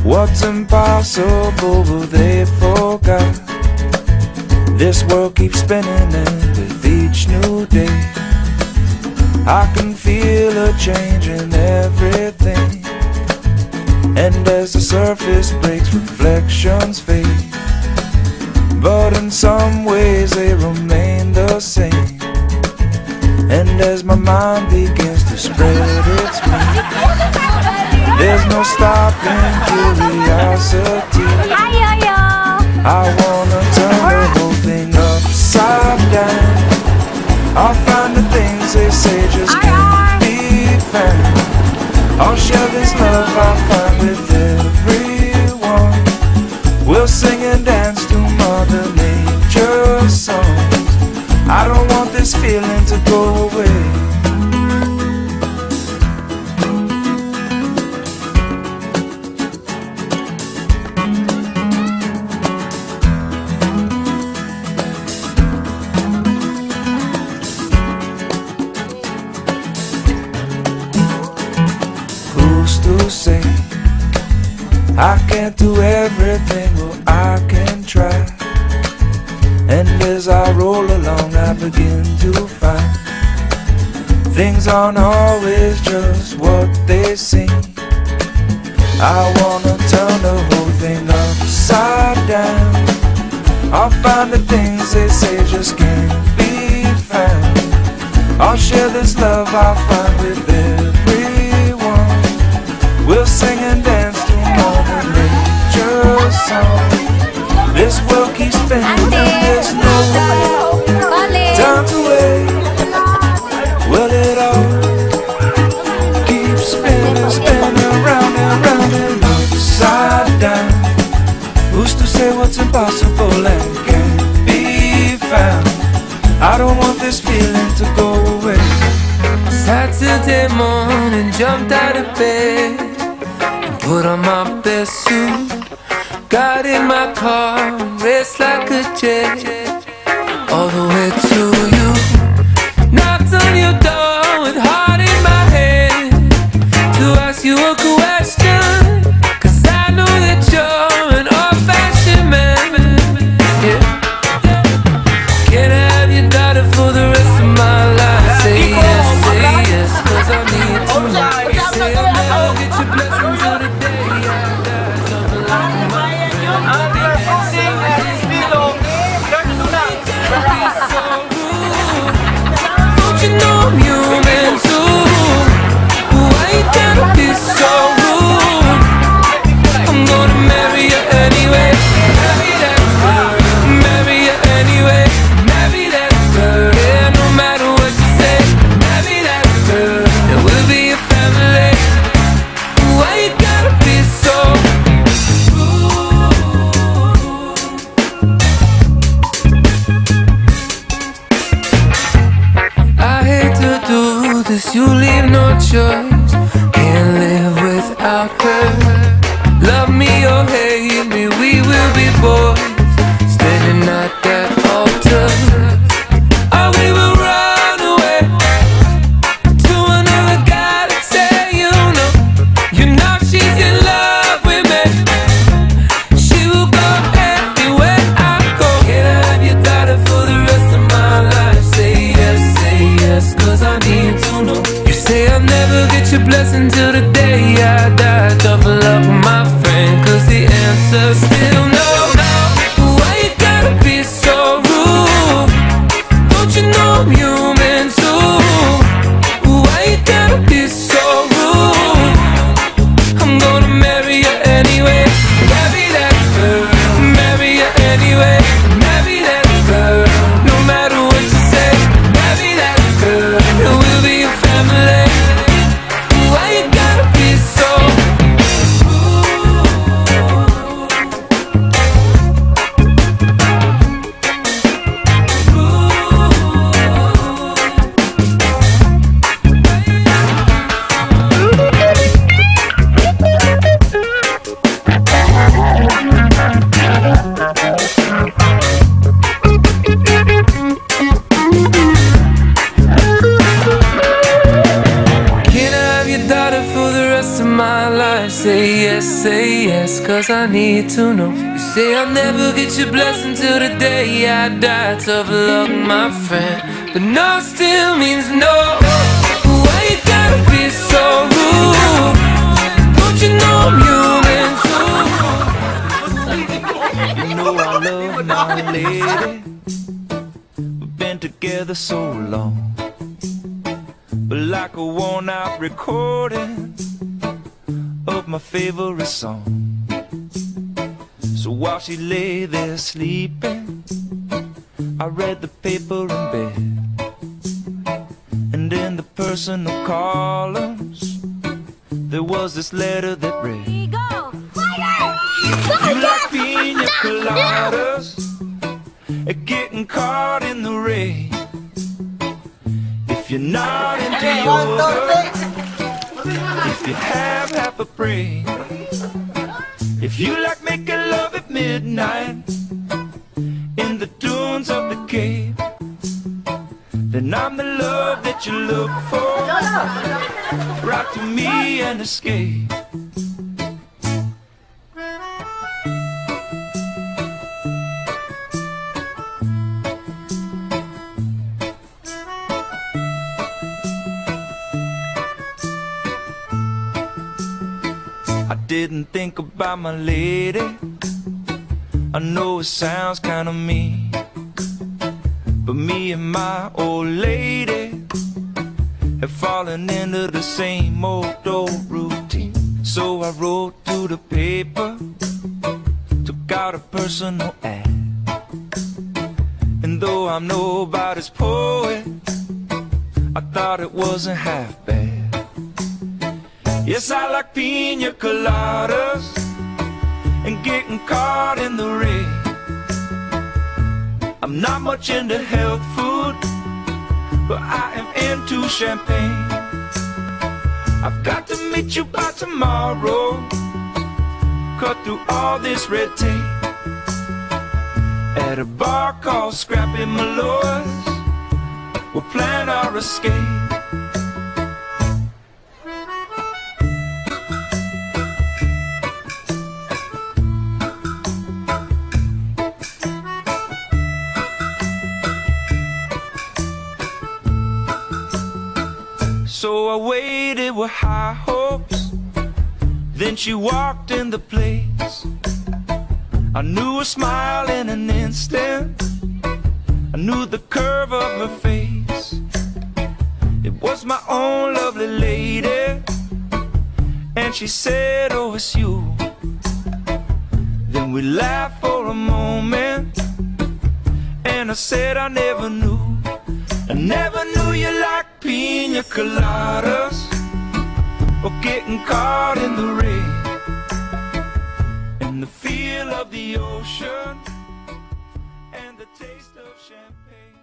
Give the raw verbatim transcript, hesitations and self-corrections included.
What's impossible, well, they forgot. This world keeps spinning, and with each new day I can feel a change in everything. And as the surface breaks, reflections fade, but in some ways they remain the same. And as my mind begins to spread its wings, there's no stopping curiosity. I wanna turn the whole thing upside down. I'll find the things they say just can't be found. I'll share this love I find with everyone. We'll sing and dance to Mother Nature's songs. I don't want this feeling to go away. Who's to say I can't do everything? Well, I can try. And as I roll along, I begin to find things aren't always just what they seem. I wanna turn the whole thing upside down. I'll find the things they say just can't be found. I'll share this love I find with everyone. We'll sing and dance to Mother Nature's song. This world keeps spinning, and there's no time to wait. Well, it all keeps spinning, spinning round and round and upside down. Who's to say what's impossible and can't be found? I don't want this feeling to go away. Saturday morning, jumped out of bed and put on my best suit. Got in my car and raced like a jet all the way to you. Knocked on your door with heart in my head to ask you a question, 'cause I know that you're an old-fashioned man. Yeah. Can I have your daughter for the rest of my life? Say yes, say yes, 'cause I need to know. Say I'll never get your blessing till the day I die. Something like my don't you know I'm human too? Why you gotta be so rude? I'm gonna marry you anyway. Marry that girl. Marry you anyway. Marry that girl. Yeah, no matter what you say. Marry that girl. And we'll be a family. Why you gotta be so you leave no choice, can't live without her. Love me or hate me, we will be boys, standing at that altar. Or we will run away to another guy that say you know, you know she's in love with me. She will go anywhere I go. Can I have your daughter for the rest of my life? Say yes, say yes, 'cause I need to know. You say I'll never get your blessing till the day I die. Tough luck, my friend, 'cause the answer's still no. Why you gotta be so rude? Don't you know I'm human too? Why you gotta be so rude? I'm gonna marry you anyway. Marry that girl. Marry you anyway. Marry that girl. No matter what you say. Marry that girl. And we'll be a family. Why you gotta be so heart. Say yes, say yes, cause I need to know. You say I'll never get your blessing till the day I die. Tough luck, my friend, but no still means no. Why you gotta be so rude? Don't you know I'm human too? You know I love my lady. We've been together so long, but like a worn out recording of my favorite song. So while she lay there sleeping, I read the paper in bed, and in the personal columns there was this letter that read, you like pina coladas, getting caught in the rain. If you're not into yoga, if you have half a brain, if you like making love at midnight in the dunes of the cave, then I'm the love that you look for. Rock to me and escape. I didn't think about my lady. I know it sounds kinda mean, but me and my old lady have fallen into the same old old routine. So I wrote to the paper, took out a personal ad, and though I'm nobody's poet, I thought it wasn't half bad. Yes, I like pina coladas and getting caught in the rain. I'm not much into health food, but I am into champagne. I've got to meet you by tomorrow, cut through all this red tape, at a bar called Scrappy Malloy's. We'll plan our escape. So I waited with high hopes, then she walked in the place. I knew her smile in an instant, I knew the curve of her face. It was my own lovely lady, and she said, oh, it's you. Then we laughed for a moment, and I said I never knew. I never knew you liked pina coladas or getting caught in the rain, and the feel of the ocean and the taste of champagne.